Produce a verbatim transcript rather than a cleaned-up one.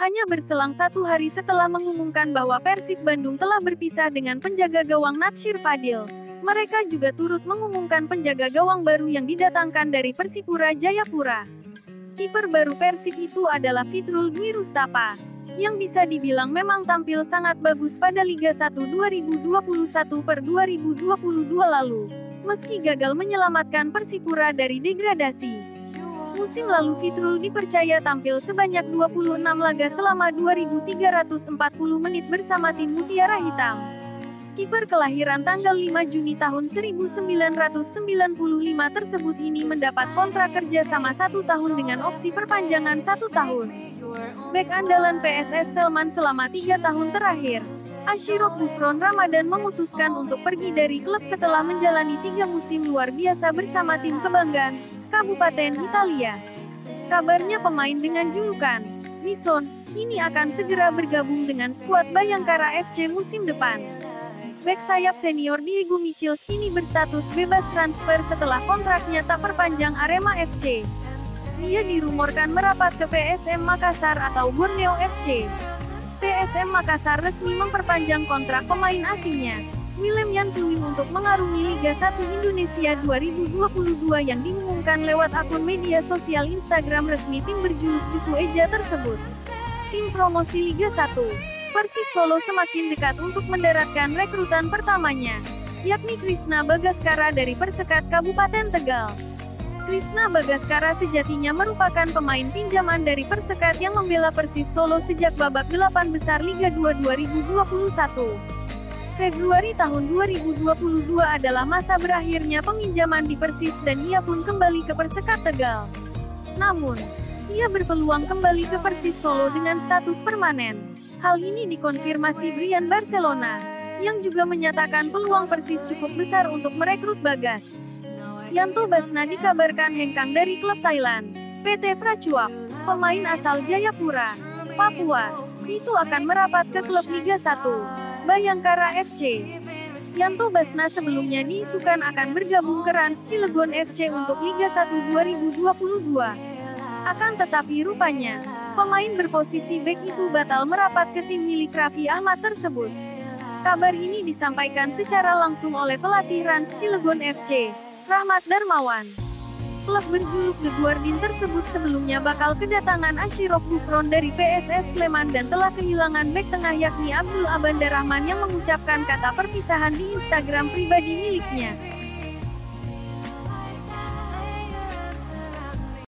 Hanya berselang satu hari setelah mengumumkan bahwa Persib Bandung telah berpisah dengan penjaga gawang Natsir Fadil, mereka juga turut mengumumkan penjaga gawang baru yang didatangkan dari Persipura Jayapura. Kiper baru Persib itu adalah Fitrul Dwi Rustapa, yang bisa dibilang memang tampil sangat bagus pada Liga satu dua ribu dua puluh satu per dua ribu dua puluh dua lalu, meski gagal menyelamatkan Persipura dari degradasi. Musim lalu Fitrul dipercaya tampil sebanyak dua puluh enam laga selama dua ribu tiga ratus empat puluh menit bersama tim Mutiara Hitam. Kiper kelahiran tanggal lima Juni tahun seribu sembilan ratus sembilan puluh lima tersebut ini mendapat kontrak kerja sama satu tahun dengan opsi perpanjangan satu tahun. Bek andalan P S S Sleman selama tiga tahun terakhir, Ashraf Gufron Ramadan memutuskan untuk pergi dari klub setelah menjalani tiga musim luar biasa bersama tim kebanggaan Kabupaten Italia. Kabarnya pemain dengan julukan Bison ini akan segera bergabung dengan skuad Bayangkara F C musim depan. Bek sayap senior Diego Michels kini berstatus bebas transfer setelah kontraknya tak perpanjang Arema F C. Dia dirumorkan merapat ke P S M Makassar atau Borneo F C. P S M Makassar resmi memperpanjang kontrak pemain asingnya, Willem Jan Pluim, untuk mengarungi Liga satu Indonesia dua ribu dua puluh dua yang diumumkan lewat akun media sosial Instagram resmi tim berjuluk Duku Eja tersebut. Tim promosi Liga satu, Persis Solo semakin dekat untuk mendaratkan rekrutan pertamanya, yakni Krisna Bagaskara dari Persekat Kabupaten Tegal. Krisna Bagaskara sejatinya merupakan pemain pinjaman dari Persekat yang membela Persis Solo sejak babak delapan besar Liga dua dua ribu dua puluh satu. Februari tahun dua ribu dua puluh dua adalah masa berakhirnya peminjaman di Persis dan ia pun kembali ke Persekat Tegal. Namun, ia berpeluang kembali ke Persis Solo dengan status permanen. Hal ini dikonfirmasi Brian Barcelona, yang juga menyatakan peluang Persis cukup besar untuk merekrut Bagas. Yanto Basna dikabarkan hengkang dari klub Thailand, P T Prachuap, pemain asal Jayapura, Papua, itu akan merapat ke klub Liga satu. Bayangkara F C. Yanto Basna sebelumnya diisukan akan bergabung ke Rans Cilegon F C untuk Liga satu dua ribu dua puluh dua. Akan tetapi rupanya, pemain berposisi bek itu batal merapat ke tim milik Raffi Ahmad tersebut. Kabar ini disampaikan secara langsung oleh pelatih Rans Cilegon F C, Rahmat Darmawan. Klub berjuluk The Guardian tersebut sebelumnya bakal kedatangan Ashraf Gufron dari P S S Sleman dan telah kehilangan bek tengah yakni Abdul Abanda Rahman yang mengucapkan kata perpisahan di Instagram pribadi miliknya.